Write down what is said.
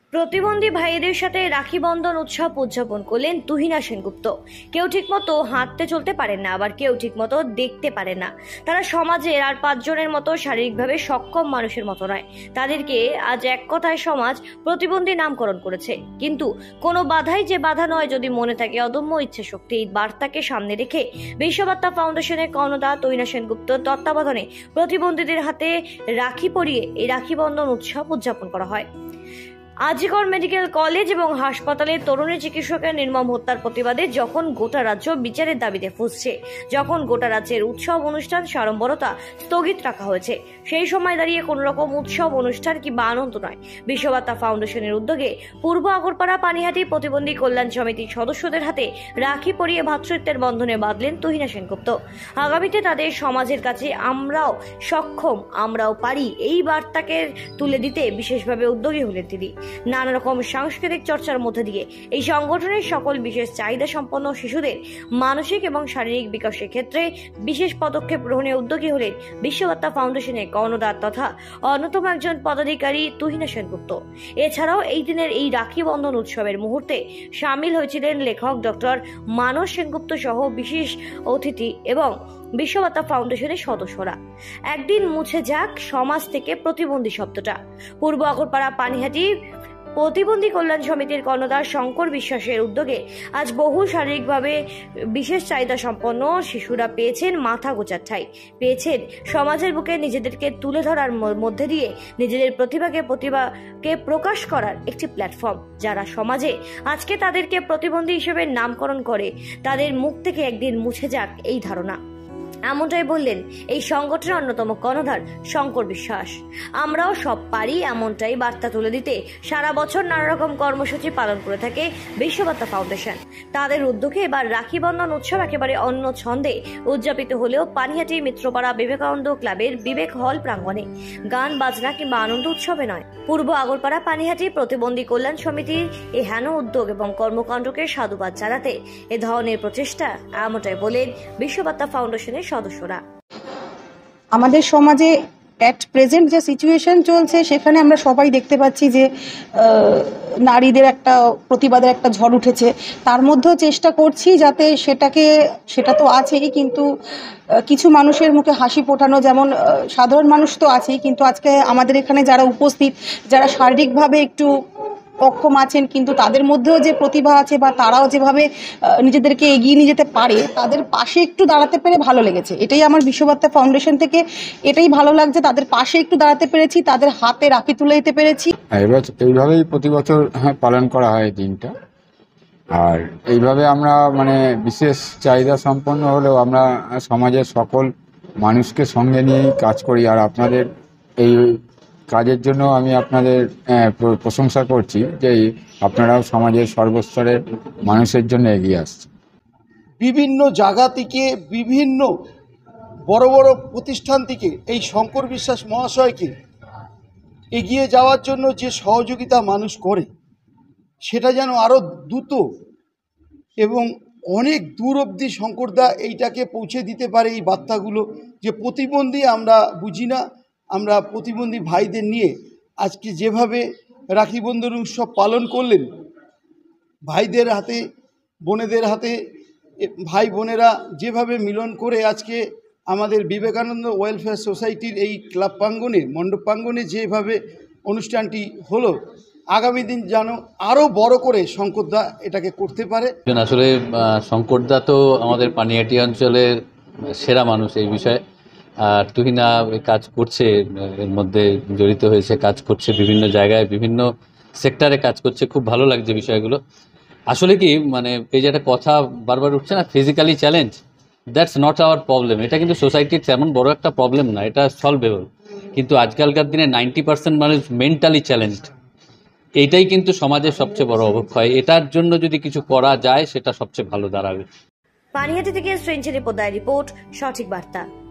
প্রতিবন্ধী ভাইদের সাথে রাখি বন্ধন উৎসব উদযাপন করলেন তুহিনা সেনগুপ্ত। কেউ ঠিকমতো হাঁটতে চলতে পারেন না, আবার কেউ ঠিকমতো দেখতে পারেন না। তারা সমাজের আর 5 জনের মতো শারীরিকভাবে সক্ষম মানুষের মতো নয়। তাদেরকে আজ এক কথায় সমাজ প্রতিবন্ধী নামকরণ করেছে। কিন্তু কোনো বাধাই যে বাধা নয় যদি মনে থাকে অদম্য ইচ্ছে শক্তি। এই বার্তাকে সামনে রেখে বিশ্ববার্তা ফাউন্ডেশনের কর্ণধার তুহিনা সেনগুপ্তর তত্ত্বাবধানে প্রতিবন্ধীদের হাতে রাখি পরিয়ে এই রাখি বন্ধন উৎসব উদযাপন করা হয়। আজিকর মেডিকেল কলেজ এবং হাসপাতালে তরুণী চিকিৎসকের নির্মম হত্যার প্রতিবাদে যখন গোটা রাজ্য বিচারের দাবিতে ফুঁসছে, যখন গোটা রাজ্যের উৎসব অনুষ্ঠান সাড়ম্বরতা স্থগিত রাখা হয়েছে, সেই সময় দাঁড়িয়ে কোন রকম উৎসব অনুষ্ঠান কিংবা আনন্দ নয়। বিশ্ববার্তা ফাউন্ডেশনের উদ্যোগে পূর্ব আগরপাড়া পানিহাটি প্রতিবন্ধী কল্যাণ সমিতির সদস্যদের হাতে রাখি পরিয়ে ভ্রাতৃত্বের বন্ধনে বাঁধলেন তুহিনা সেনগুপ্ত। আগামীতে তাদের সমাজের কাছে আমরাও সক্ষম, আমরাও পারি এই বার্তাকে তুলে দিতে বিশেষভাবে উদ্যোগী হলেন তিনি। নানা রকম সাংস্কৃতিক চর্চার মধ্যে দিয়ে এই সংগঠনের সকল বিশেষ চাহিদা সম্পন্ন শিশুদের মানসিক এবং শারীরিক বিকাশের ক্ষেত্রে বিশেষ পদক্ষেপ গ্রহণে উদ্যোগী হলেন বিশ্ববার্তা ফাউন্ডেশনের কর্ণধার তথা অন্যতম একজন পদাধিকারী তুহিনা সেনগুপ্ত। এছাড়াও এই দিনের এই রাখি বন্ধন উৎসবের মুহূর্তে সামিল হয়েছিলেন লেখক ডক্টর মানস সেনগুপ্ত সহ বিশেষ অতিথি এবং বিশ্ববার্তা ফাউন্ডেশনের সদস্যরা। একদিন মুছে যাক সমাজ থেকে প্রতিবন্ধী শব্দটা। পূর্ব আগরপাড়া পানিহাটি প্রতিবন্ধী কল্যাণ সমিতির কর্ণধার শঙ্কর বিশ্বাসের উদ্যোগে আজ বহু শারীরিকভাবে বিশেষ চাহিদা সম্পন্ন শিশুরা পেয়েছেন মাথা গোঁজার ঠাঁই, পেয়েছেন সমাজের বুকে নিজেদেরকে তুলে ধরার মধ্যে দিয়ে নিজেদের প্রতিভাকে প্রকাশ করার একটি প্ল্যাটফর্ম। যারা সমাজে আজকে তাদেরকে প্রতিবন্ধী হিসেবে নামকরণ করে, তাদের মুখ থেকে একদিন মুছে যাক এই ধারণা। এমনটাই বললেন এই সংগঠনের অন্যতম কর্ণধার শঙ্কর বিশ্বাস। আমরাও সব পারি এমনটাই বার্তা তুলে দিতে সারা বছর নানা রকম কর্মসূচি পালন করে থাকে বিশ্ববার্তা ফাউন্ডেশন। তাদের উদ্যোগে এবার রাখি বন্ধন উৎসব একেবারে অন্য ছন্দে উদযাপিত হলেও পানিহাটি মিত্রপাড়া বিবেকানন্দ ক্লাবের বিবেক হল প্রাঙ্গণে গান বাজনা কিংবা আনন্দ উৎসবে নয়। পূর্ব আগরপাড়া পানিহাটি প্রতিবন্ধী কল্যাণ সমিতির এই হেন উদ্যোগ এবং কর্মকাণ্ডকে সাধুবাদ জানাতে এ ধরনের প্রচেষ্টা, এমনটাই বলেন বিশ্ববার্তা ফাউন্ডেশনের সদস্যরা। আমাদের সমাজে অ্যাট প্রেজেন্ট যে সিচুয়েশন চলছে সেখানে আমরা সবাই দেখতে পাচ্ছি যে নারীদের একটা প্রতিবাদের একটা ঝড় উঠেছে। তার মধ্যেও চেষ্টা করছি যাতে সেটা তো আছেই, কিন্তু কিছু মানুষের মুখে হাসি ফোটানো, যেমন সাধারণ মানুষ তো আছেই, কিন্তু আজকে আমাদের এখানে যারা উপস্থিত, যারা শারীরিকভাবে একটু অক্ষম আছেন কিন্তু তাদের মধ্যেও যে প্রতিভা আছে বা তারাও যেভাবে নিজেদেরকে এগিয়ে নিয়ে যেতে পারে, তাদের পাশে একটু দাঁড়াতে পেরে ভালো লেগেছে। এটাই আমার বিশ্ববার্তা ফাউন্ডেশন থেকে এটাই ভালো লাগছে, তাদের পাশে একটু দাঁড়াতে পেরেছি, তাদের হাতে রাখি তুলে দিতে পেরেছি। এবার এইভাবেই প্রতি বছর পালন করা হয় দিনটা। আর এইভাবে আমরা বিশেষ চাহিদা সম্পন্ন হলেও আমরা সমাজের সকল মানুষকে সঙ্গে নিয়েই কাজ করি। আর আপনাদের এই কাজের জন্য আমি আপনাদের প্রশংসা করছি যে আপনারাও সমাজের সর্বস্তরের মানুষের জন্য এগিয়ে আসছেন। বিভিন্ন জায়গা থেকে, বিভিন্ন বড় বড় প্রতিষ্ঠান থেকে এই শঙ্কর বিশ্বাস মহাশয়কে এগিয়ে যাওয়ার জন্য যে সহযোগিতা মানুষ করে, সেটা যেন আরও দ্রুত এবং অনেক দূর অবধি শঙ্করদা এইটাকে পৌঁছে দিতে পারে। এই বার্তাগুলো যে প্রতিবন্ধী আমরা বুঝি না, আমরা প্রতিবন্ধী ভাইদের নিয়ে আজকে যেভাবে রাখি বন্ধন উৎসব পালন করলেন, ভাইদের হাতে বোনেদের হাতে ভাই বোনেরা যেভাবে মিলন করে আজকে আমাদের বিবেকানন্দ ওয়েলফেয়ার সোসাইটির এই ক্লাব প্রাঙ্গণে, মণ্ডপ প্রাঙ্গণে যেভাবে অনুষ্ঠানটি হলো, আগামী দিন যেন আরও বড় করে শঙ্করদা এটাকে করতে পারে। আসলে শঙ্করদা তো আমাদের পানিহাটি অঞ্চলের সেরা মানুষ এই বিষয়ে। আর তুহিনা কাজ করছে, এর মধ্যে জড়িত হয়েছে, কাজ করছে বিভিন্ন জায়গায়, বিভিন্ন সেক্টরে কাজ করছে। খুব ভালো লাগছে বিষয়গুলো। আসলে কি এই যে একটা কথা বারবার উঠছে না, physically challenge, that's not our problem. এটা কিন্তু সোসাইটির তেমন বড় একটা প্রবলেম না, এটা সলভেবল। কিন্তু আজকালকার দিনে 90% মানুষ মেন্টালি চ্যালেঞ্জড। এইটাই কিন্তু সমাজের সবচেয়ে বড় অবক্ষয়। এটার জন্য যদি কিছু করা যায় সেটা সবচেয়ে ভালো দাঁড়াবে। পানিহাটি থেকে শ্রেণী পোদায় রিপোর্ট, সঠিক বার্তা।